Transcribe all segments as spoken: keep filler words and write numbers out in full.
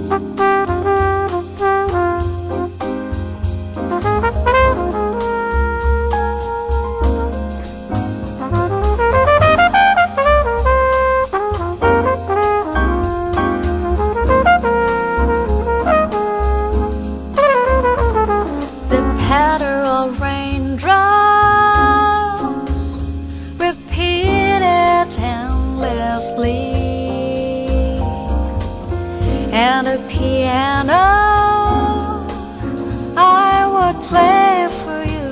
patter of raindrops repeated endlessly, and a piano I would play for you.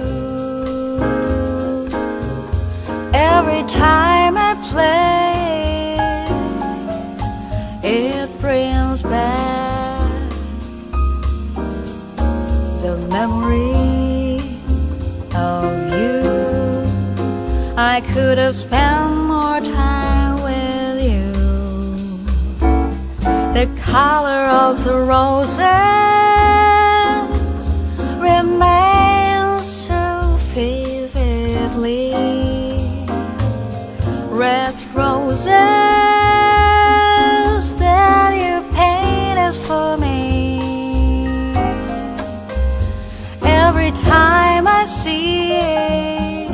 Every time I play, it brings back the memories of you. I could have spent more time with you. The color of the roses remains so vividly. Red roses that you painted for me. Every time I see it,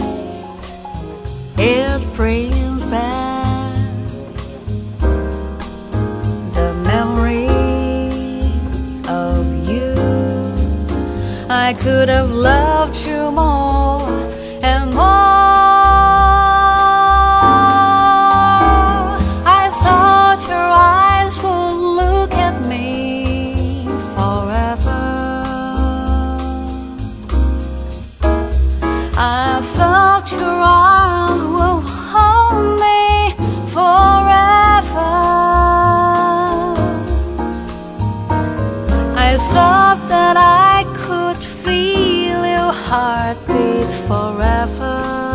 it brings back the memories of you. I could have loved you more and more. I thought your eyes would look at me forever. I thought your arms would hold me forever. I thought that I could feel your heartbeat forever.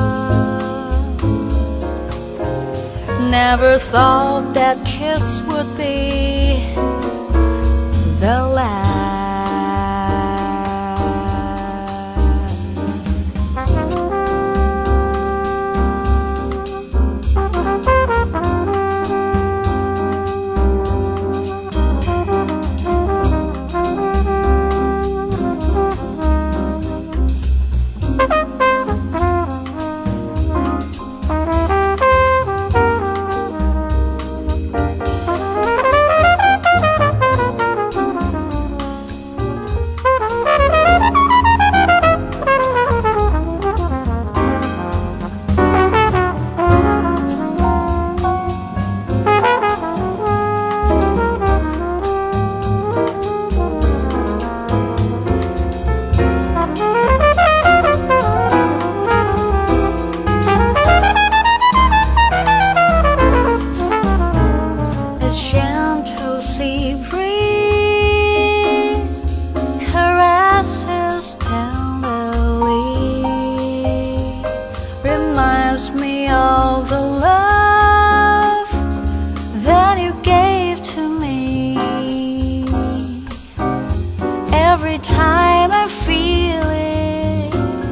Never thought that kiss would be the last. Gentle sea breeze caresses tenderly, reminds me of the love that you gave to me. Every time I feel it,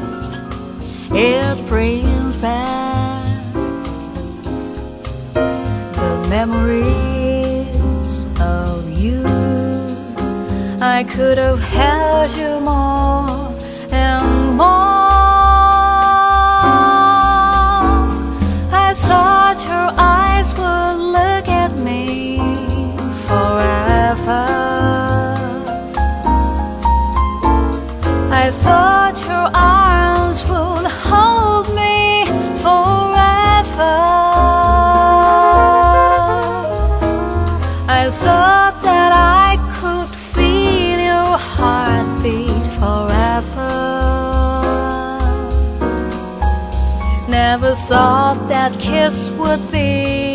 it brings back the memory of you. I could have held you more and more. I thought your eyes would look at me forever. I thought your arms would hold me forever. I thought that I could feel your heartbeat forever. Never thought that kiss would be